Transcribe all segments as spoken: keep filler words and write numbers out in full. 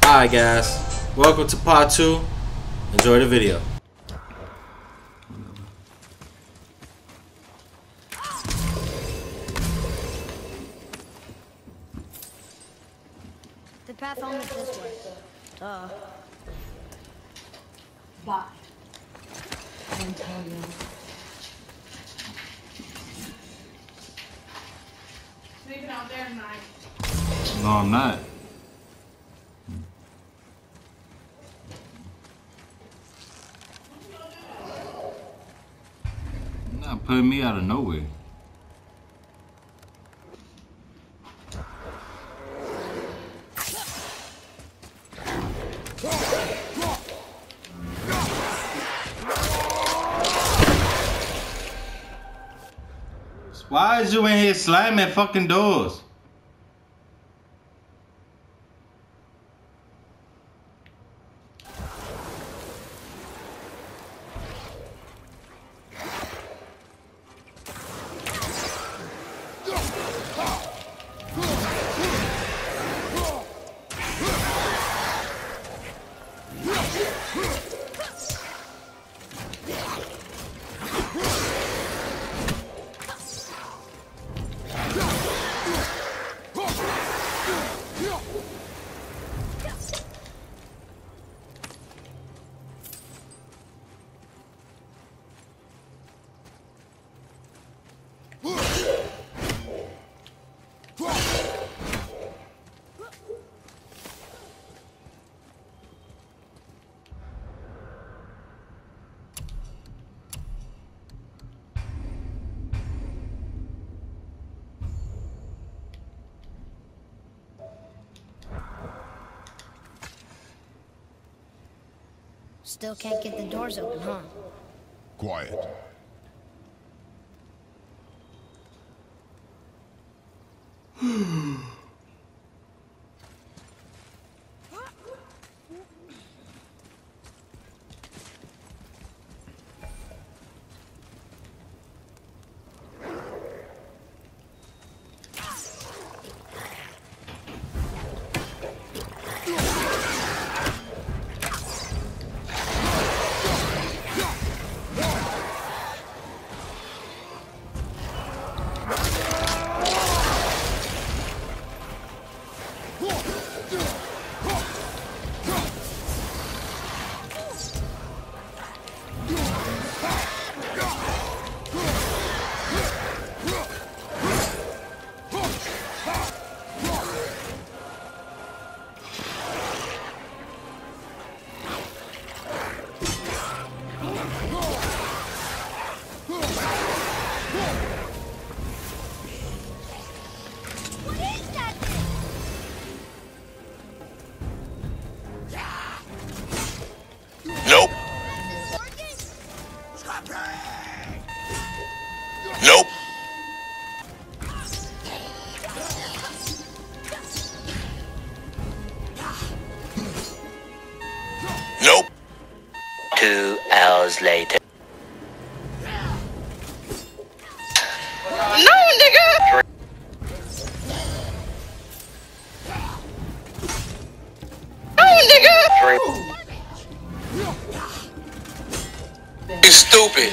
Alright guys, welcome to part two. Enjoy the video. The path home is this way. Duh. Bye. Antonio. Sleeping out there tonight. No, I'm not. You're not putting me out of nowhere. Why is you in here slamming fucking doors? Still can't get the doors open, huh? Quiet. Nope. Nope. Nope. Two hours later. No, nigga. No, nigga. You stupid.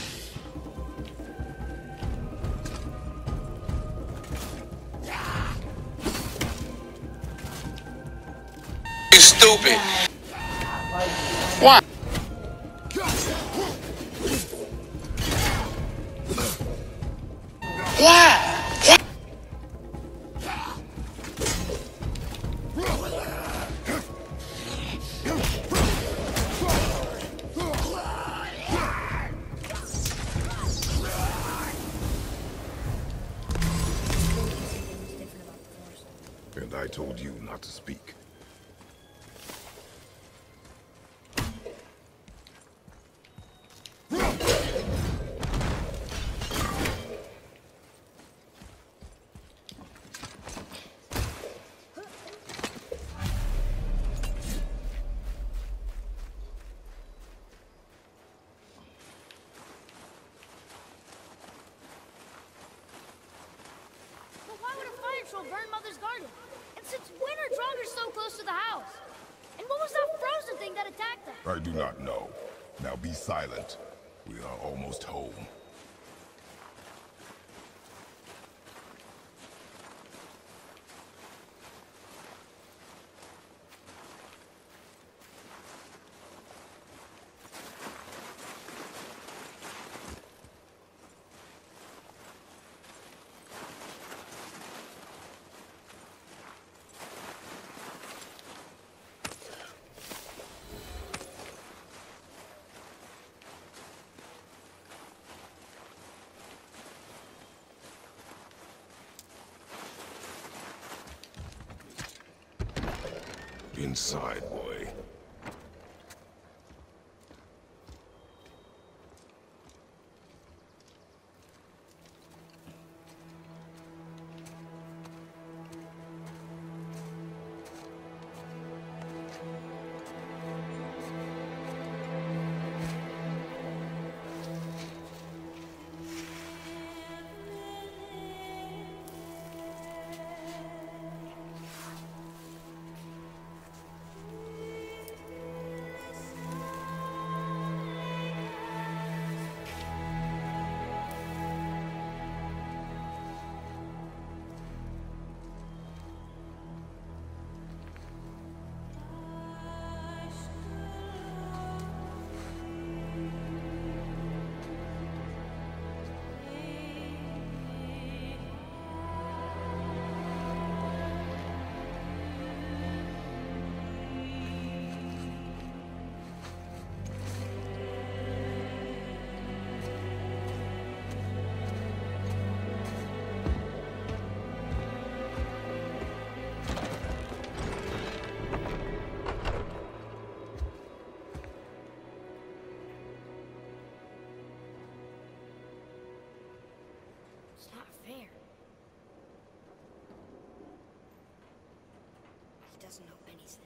You stupid. Why? Why? And I told you not to speak. But why would a fire troll burn Mother's garden? And since when are Draugrs so close to the house? And what was that frozen thing that attacked us? I do not know. Now be silent. We are almost home. Inside, boy. It's not fair. He doesn't know anything.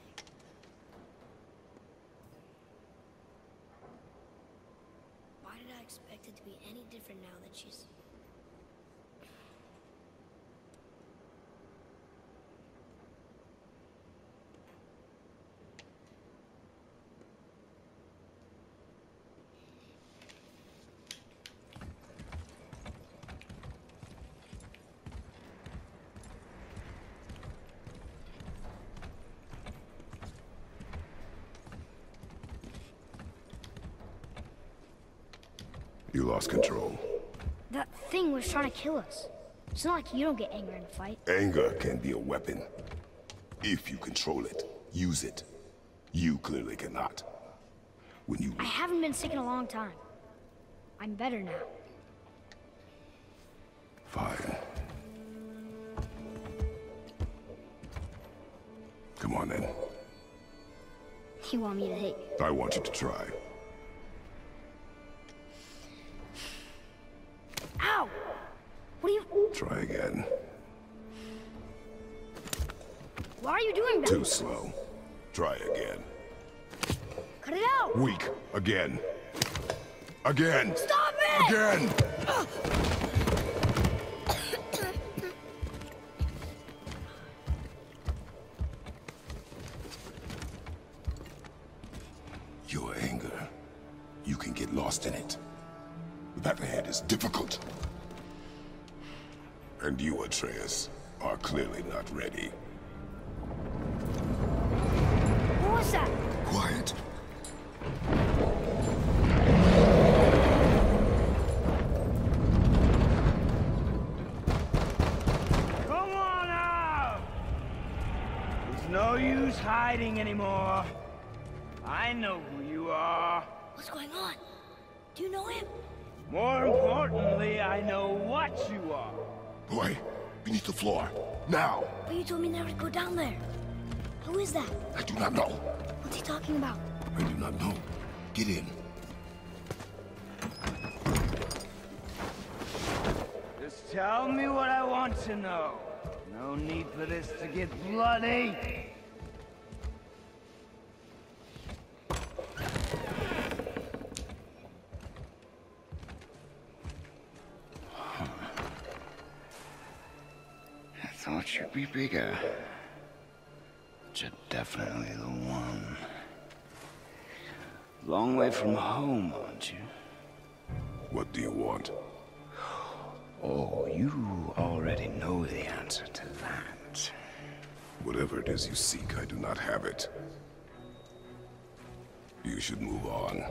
Why did I expect it to be any different now that she's... You lost control. That thing was trying to kill us. It's not like you don't get angry in a fight. Anger can be a weapon. If you control it, use it. You clearly cannot. When you... I haven't been sick in a long time. I'm better now. Fine. Come on then. You want me to hit you? I want you to try. Ow! What are you... Try again. Why are you doing that? Too slow. Try again. Cut it out! Weak. Again. Again. Stop it! Again! Your anger. You can get lost in it. That ahead is difficult. And you, Atreus, are clearly not ready. What was that? Quiet. Come on out! There's no use hiding anymore. I know who you are. What's going on? Do you know him? More importantly, I know what you are. Boy, beneath the floor. Now! But you told me never to go down there. Who is that? I do not know. What's he talking about? I do not know. Get in. Just tell me what I want to know. No need for this to get bloody. I thought you'd be bigger. Just definitely the one. Long way from home, aren't you? What do you want? Oh, you already know the answer to that. Whatever it is you seek, I do not have it. You should move on.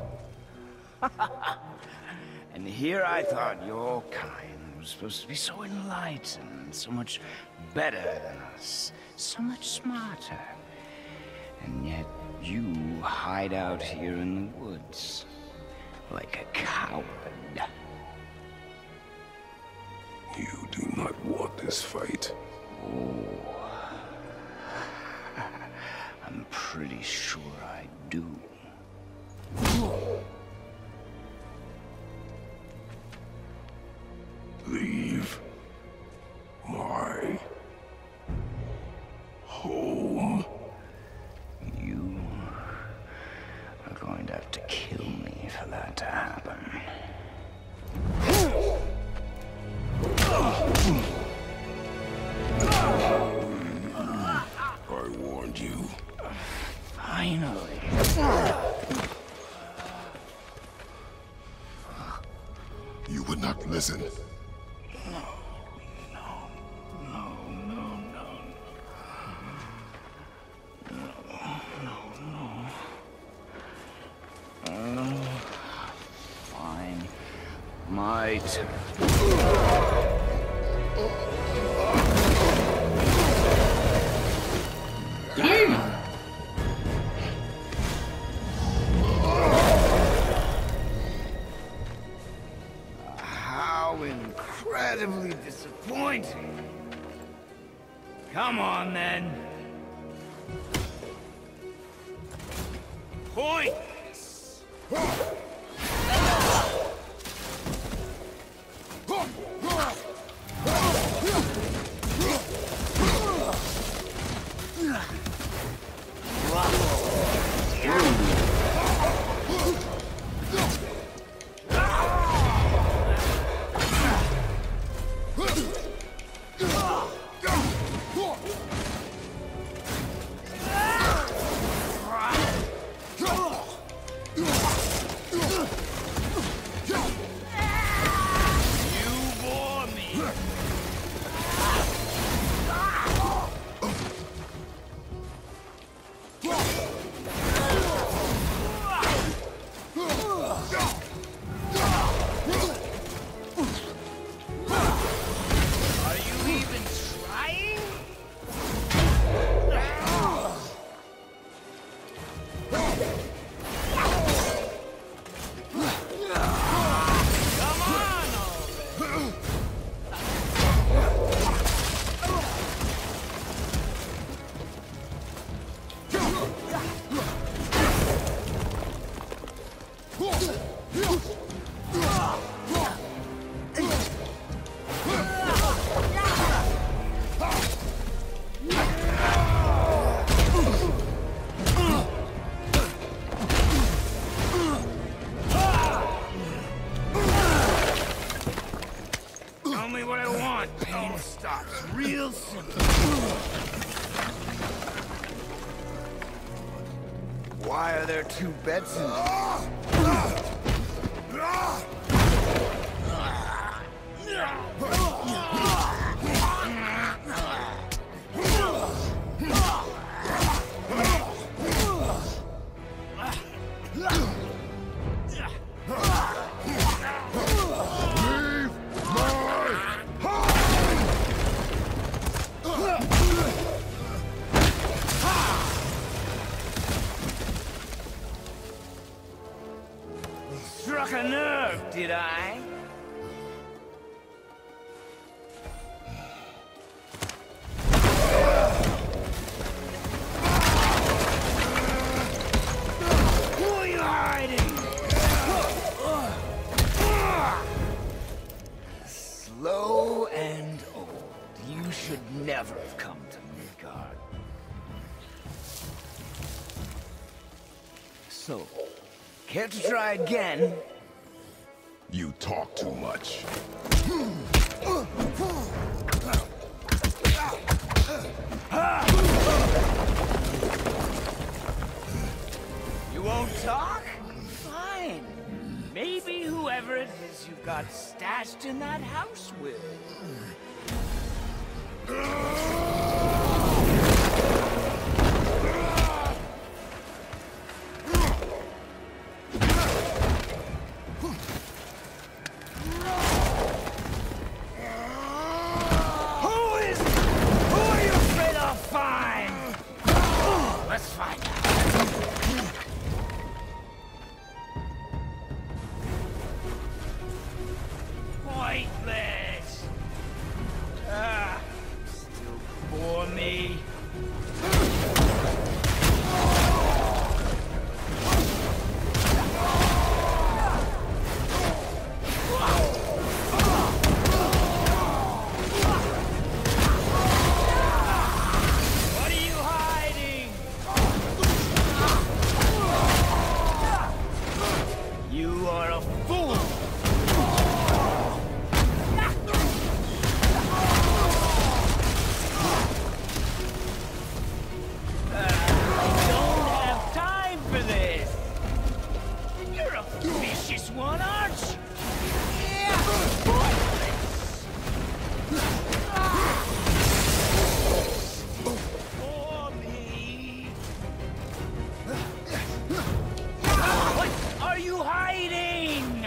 And here I thought your kind was supposed to be so enlightened, so much better than us, so much smarter. And yet you hide out here in the woods, like a coward. You do not want this fight. Oh, I'm pretty sure I do. Leave my home. You are going to have to kill me for that to happen. I warned you. Finally. You would not listen. No, no, no, no, no, no, no. Uh, fine. My turn. Damn! How incredibly disappointing. Come on, then. Point! Real simple. Why are there two beds in there? Struck a nerve, did I? Who are you hiding? Slow and old. You should never have come to Midgard. So, care to try again? You talk too much. talk? Fine. Maybe whoever it is you've got stashed in that house will. Who is... Who are you afraid I'll find? Let's find out. Pointless! Ah, still bore me. What are you hiding? You are a fool! Vicious one, aren't you? Yeah! For me. What are you hiding?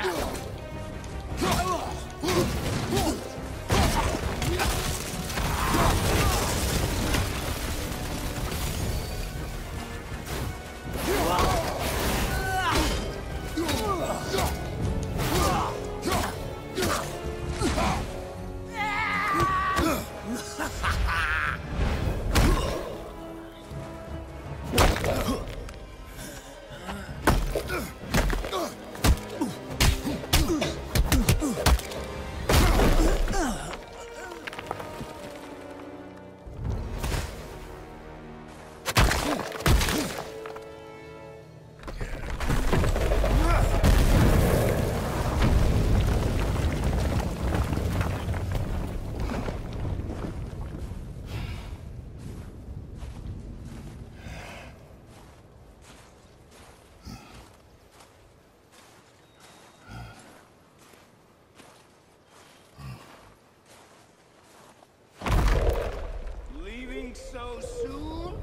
Leaving so soon?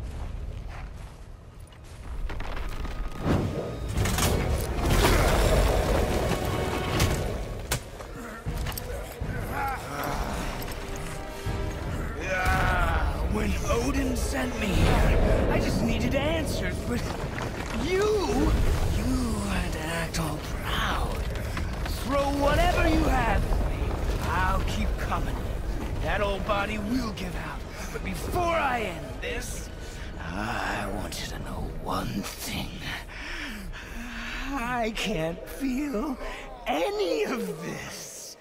Yeah, when Odin sent me here, I just needed answers, but you, you had to act all proud. Throw whatever you have at me. I'll keep coming. That old body will give out. But before I end this, I want you to know one thing. I can't feel any of this.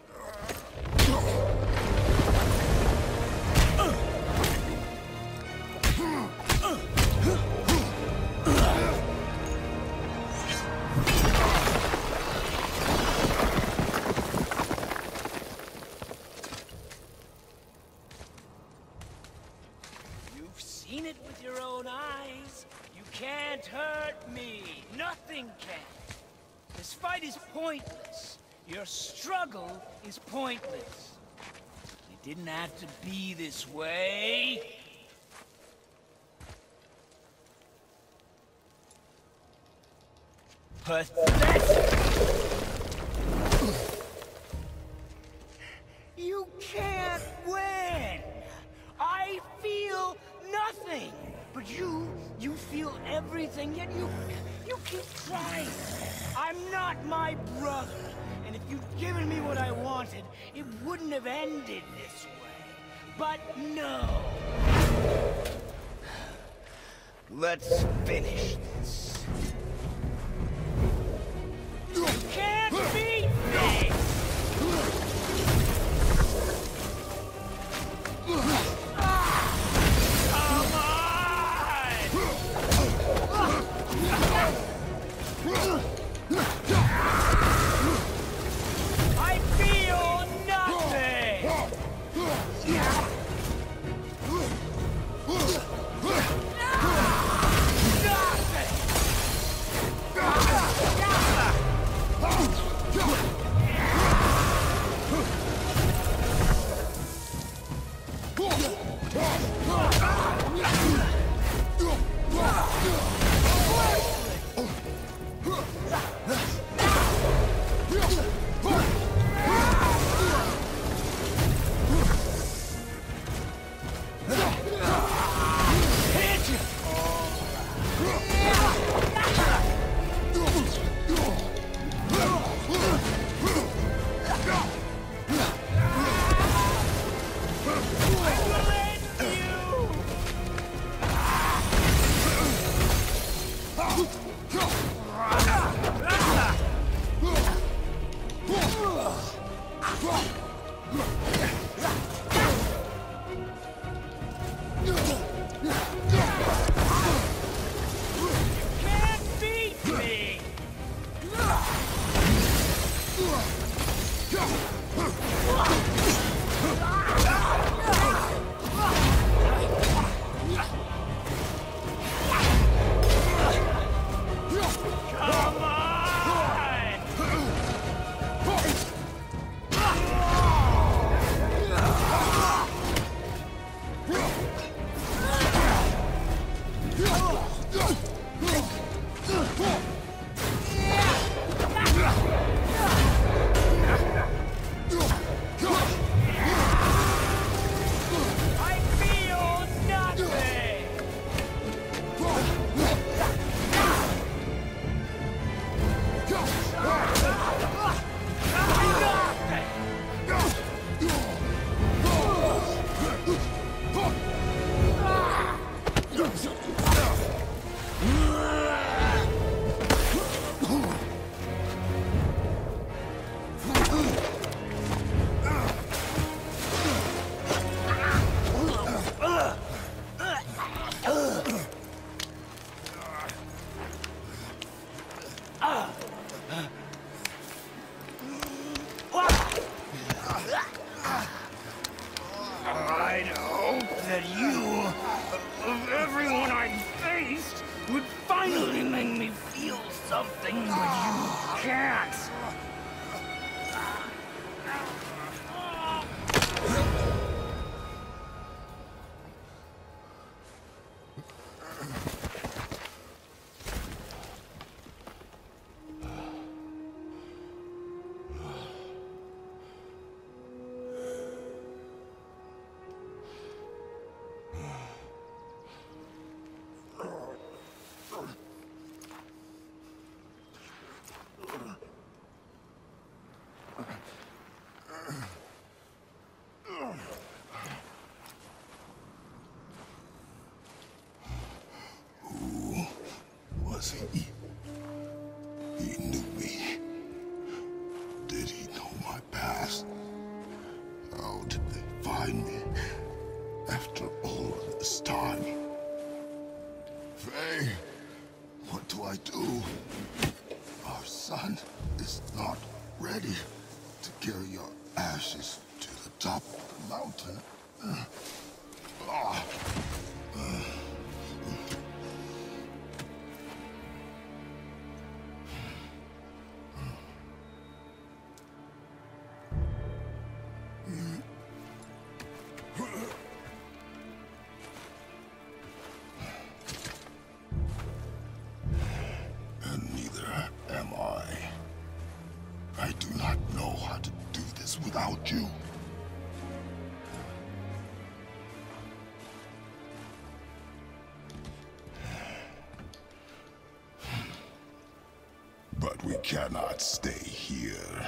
You've seen it with your own eyes. You can't hurt me. Nothing can. This fight is pointless. Your struggle is pointless. It didn't have to be this way. Pathetic! You can't win! I feel nothing! But you, you feel everything, yet you, you keep trying. I'm not my brother, and if you'd given me what I wanted, it wouldn't have ended this way. But no! Let's finish this. You can't beat me! I feel nothing! Nothing! I'd hope that you, of everyone I faced, would finally make me feel something, but you can't. He, he knew me. Did he know my past? How did they find me after all of this time? Faye, what do I do? Our son is not ready to carry your ashes to the top of the mountain. Uh, ah, uh. I do not know how to do this without you. But we cannot stay here.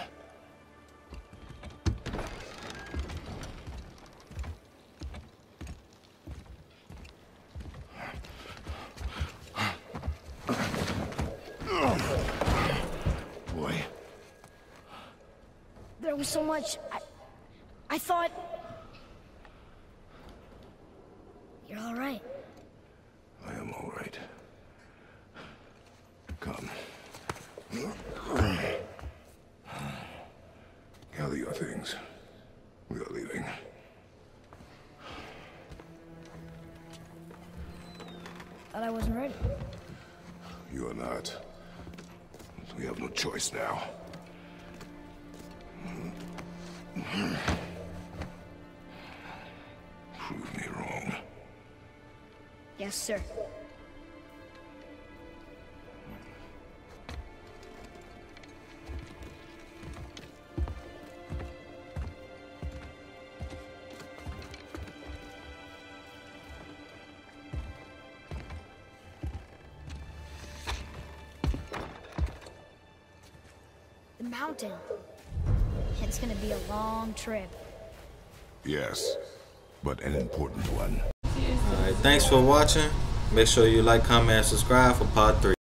Boy. There was so much. I, I thought. You're all right. I am all right. Come. Gather your things. We are leaving. Thought I wasn't ready. You are not. We have no choice now. Prove me wrong. Yes, sir. The mountain. It's gonna be a long trip. Yes, but an important one. Alright, thanks for watching. Make sure you like, comment, and subscribe for part three.